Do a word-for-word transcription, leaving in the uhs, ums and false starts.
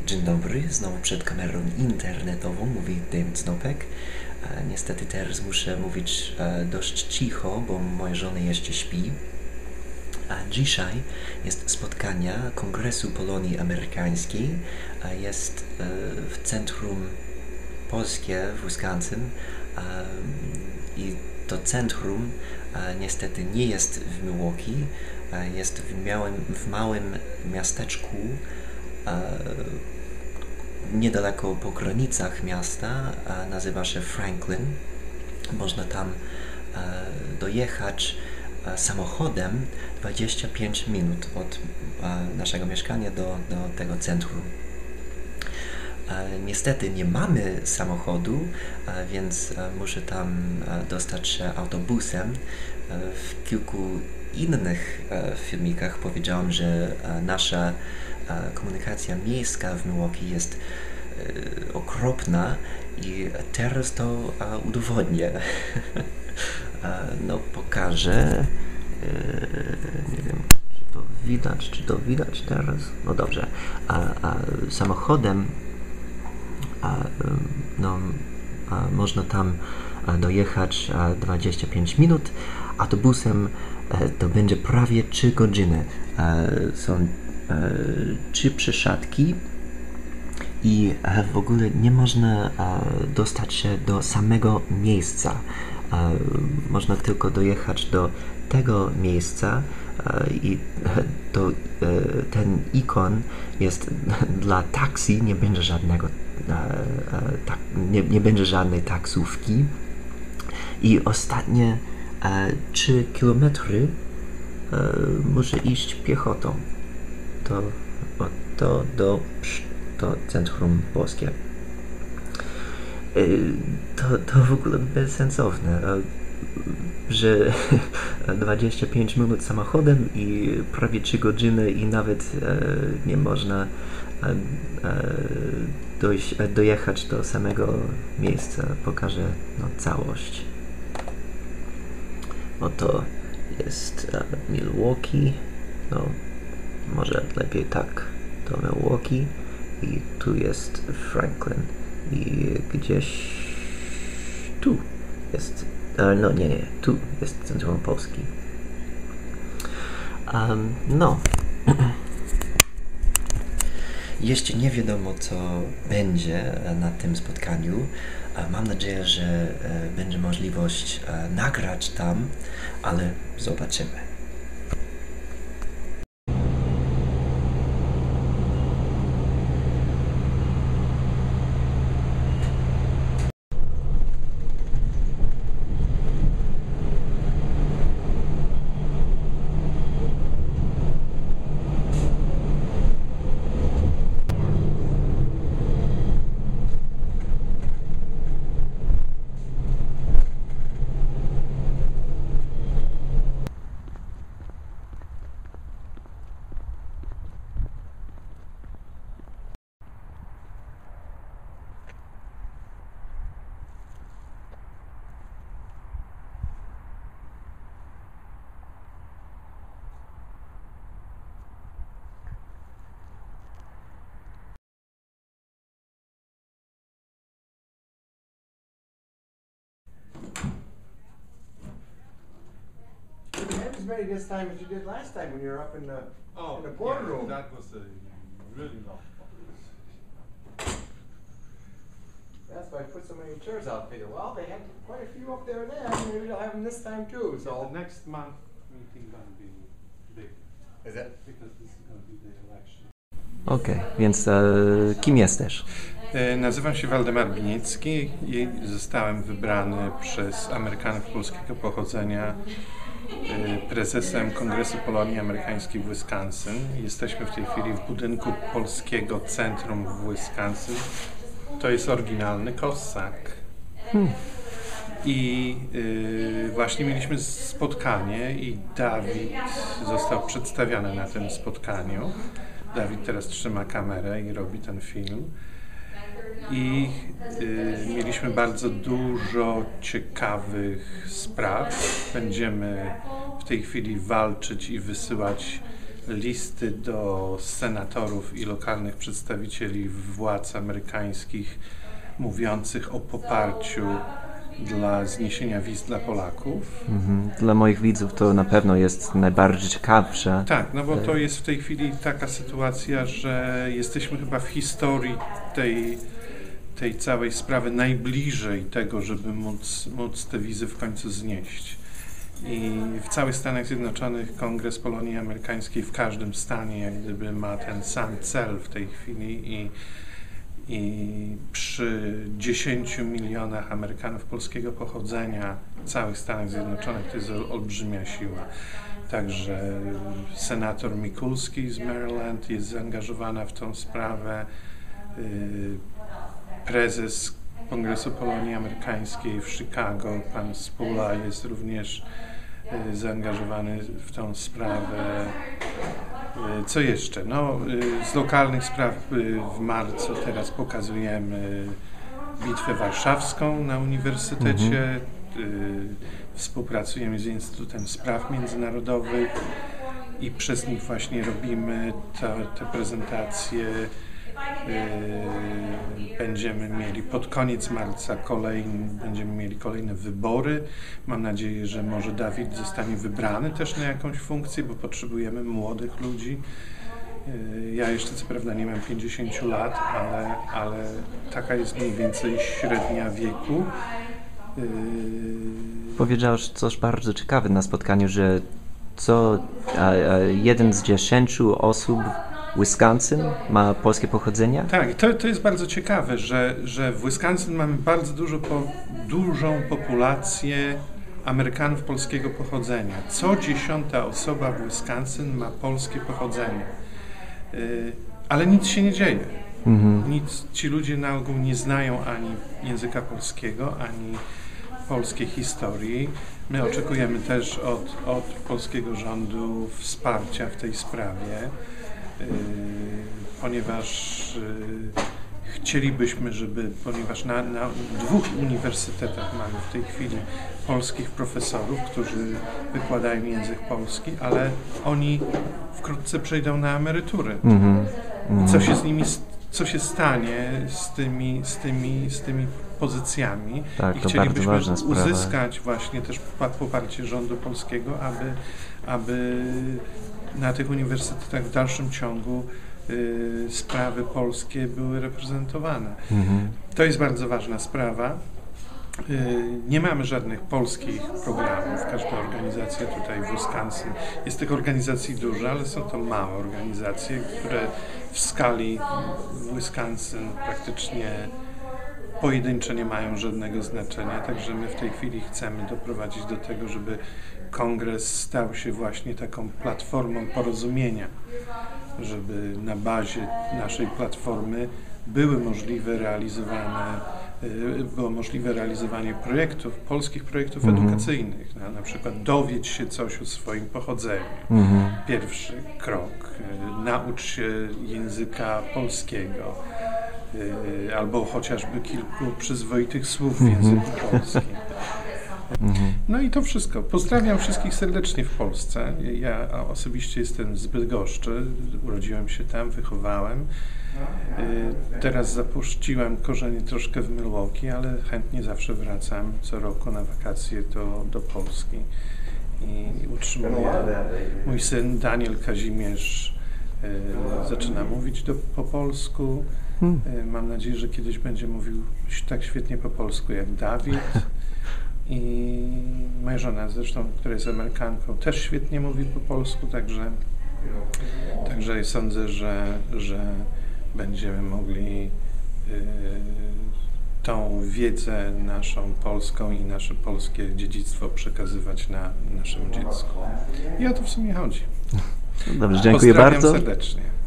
Dzień dobry, znowu przed kamerą internetową mówi David Snopek. E, niestety teraz muszę mówić e, dość cicho, bo moja żona jeszcze śpi. A dzisiaj jest spotkanie Kongresu Polonii Amerykańskiej. E, jest e, w centrum polskie w Wisconsin e, i to centrum e, niestety nie jest w Milwaukee, e, jest w małym, w małym miasteczku niedaleko po granicach miasta, nazywa się Franklin. Można tam dojechać samochodem dwadzieścia pięć minut od naszego mieszkania do, do tego centrum. Niestety nie mamy samochodu, więc muszę tam dostać się autobusem. W kilku innych filmikach powiedziałem, że nasza komunikacja miejska w Milwaukee jest okropna i teraz to udowodnię. No, pokażę. Nie wiem, czy to widać, czy to widać teraz. No dobrze. A, a samochodem a, no, a można tam dojechać dwadzieścia pięć minut. Autobusem to będzie prawie trzy godziny. Są trzy przesiadki i w ogóle nie można dostać się do samego miejsca. Można tylko dojechać do tego miejsca i to, ten ikon jest dla taksi, nie będzie żadnego nie, nie będzie żadnej taksówki i ostatnie trzy kilometry muszę iść piechotą. To, to do to centrum polskie. To, to w ogóle bezsensowne, że dwadzieścia pięć minut samochodem i prawie trzy godziny i nawet nie można dojść, dojechać do samego miejsca. Pokażę no, całość. Oto jest Milwaukee. No, może lepiej tak, to Milwaukee i tu jest Franklin i gdzieś tu jest, no nie, nie, tu jest centrum Polski. Um, no, jeszcze nie wiadomo, co będzie na tym spotkaniu. Mam nadzieję, że będzie możliwość nagrać tam, ale zobaczymy. As many this time as you did last time when you were up in the, oh, in the boardroom. Yeah, that was a really long one. That's why I put so many chairs out there. Well, they had quite a few up there then. Maybe they'll have them this time too. So yeah, the next month meeting gonna be big. Is it? Because this is gonna be the election. Okej, okay, więc e, kim jesteś? E, nazywam się Waldemar Biniecki i zostałem wybrany przez Amerykanów polskiego pochodzenia prezesem Kongresu Polonii Amerykańskiej w Wisconsin. Jesteśmy w tej chwili w budynku Polskiego Centrum w Wisconsin. To jest oryginalny Cossack. Hmm. I y, właśnie mieliśmy spotkanie i Dawid został przedstawiony na tym spotkaniu. Dawid teraz trzyma kamerę i robi ten film. I y, mieliśmy bardzo dużo ciekawych spraw. Będziemy w tej chwili walczyć i wysyłać listy do senatorów i lokalnych przedstawicieli władz amerykańskich mówiących o poparciu dla zniesienia wiz dla Polaków. Mhm. Dla moich widzów to na pewno jest najbardziej ciekawsze. Tak, no bo to jest w tej chwili taka sytuacja, że jesteśmy chyba w historii tej, tej całej sprawy najbliżej tego, żeby móc, móc te wizy w końcu znieść. I w całych Stanach Zjednoczonych Kongres Polonii Amerykańskiej w każdym stanie jak gdyby ma ten sam cel w tej chwili i, i przy dziesięciu milionach Amerykanów polskiego pochodzenia w całych Stanach Zjednoczonych to jest olbrzymia siła. Także senator Mikulski z Maryland jest zaangażowana w tą sprawę. Prezes Kongresu Polonii Amerykańskiej w Chicago, pan Spula, jest również y, zaangażowany w tą sprawę. Y, co jeszcze? No, y, z lokalnych spraw y, w marcu teraz pokazujemy Bitwę Warszawską na Uniwersytecie. Mhm. Y, współpracujemy z Instytutem Spraw Międzynarodowych i przez nich właśnie robimy te prezentacje. Yy, będziemy mieli pod koniec marca kolejny, będziemy mieli kolejne wybory. Mam nadzieję, że może Dawid zostanie wybrany też na jakąś funkcję, bo potrzebujemy młodych ludzi. Yy, ja jeszcze co prawda nie mam pięćdziesięciu lat, ale, ale taka jest mniej więcej średnia wieku. Yy... Powiedziałeś coś bardzo ciekawe na spotkaniu, że co a, a, jeden z dziesięciu osób Wisconsin ma polskie pochodzenie? Tak, to, to jest bardzo ciekawe, że, że w Wisconsin mamy bardzo dużo po, dużą populację Amerykanów polskiego pochodzenia. Co dziesiąta osoba w Wisconsin ma polskie pochodzenie. Yy, ale nic się nie dzieje. Mhm. Nic, ci ludzie na ogół nie znają ani języka polskiego, ani polskiej historii. My oczekujemy też od, od polskiego rządu wsparcia w tej sprawie. Yy, ponieważ yy, chcielibyśmy, żeby, ponieważ na, na dwóch uniwersytetach mamy w tej chwili polskich profesorów, którzy wykładają język polski, ale oni wkrótce przejdą na emeryturę. Mm-hmm. Mm-hmm. Co się z nimi, co się stanie z tymi, z tymi, z tymi pozycjami? Tak, i to chcielibyśmy bardzo ważna uzyskać sprawa. właśnie też poparcie rządu polskiego, aby, aby na tych uniwersytetach w dalszym ciągu y, sprawy polskie były reprezentowane. Mhm. To jest bardzo ważna sprawa. Y, nie mamy żadnych polskich programów. Każda organizacja tutaj w Wisconsin, jest tych organizacji dużo, ale są to małe organizacje, które w skali Wisconsin praktycznie pojedyncze nie mają żadnego znaczenia. Także my w tej chwili chcemy doprowadzić do tego, żeby Kongres stał się właśnie taką platformą porozumienia, żeby na bazie naszej platformy były możliwe realizowane, było możliwe realizowanie projektów, polskich projektów mm-hmm. edukacyjnych, na, na przykład dowiedz się coś o swoim pochodzeniu. Mm-hmm. Pierwszy krok, naucz się języka polskiego, albo chociażby kilku przyzwoitych słów w języku mm-hmm. polskim. No i to wszystko. Pozdrawiam wszystkich serdecznie w Polsce. Ja osobiście jestem z Bydgoszczy, urodziłem się tam, wychowałem. Teraz zapuściłem korzenie troszkę w Milwaukee, ale chętnie zawsze wracam co roku na wakacje do, do Polski i utrzymuję. Mój syn Daniel Kazimierz zaczyna mówić do, po polsku. Mam nadzieję, że kiedyś będzie mówił tak świetnie po polsku jak Dawid. I moja żona zresztą, która jest Amerykanką, też świetnie mówi po polsku, także, także sądzę, że, że będziemy mogli y, tą wiedzę naszą polską i nasze polskie dziedzictwo przekazywać na naszym dziecku. I o to w sumie chodzi. Dobrze, dziękuję bardzo. Pozdrawiam serdecznie.